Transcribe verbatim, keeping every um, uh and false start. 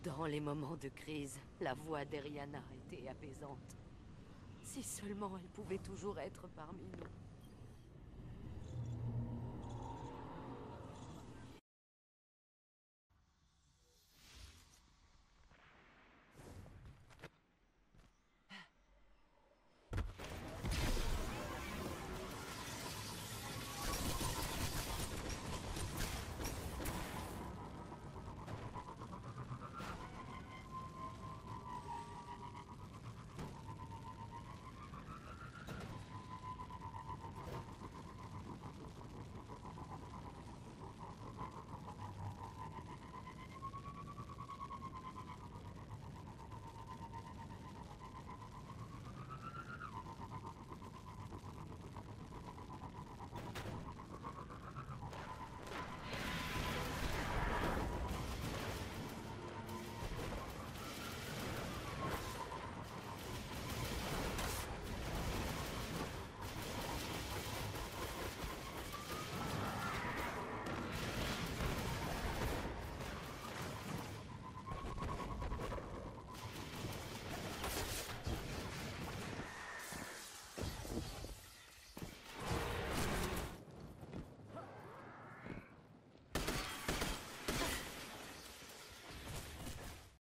Dans les moments de crise, la voix d'Eriana était apaisante. Si seulement elle pouvait toujours être parmi nous.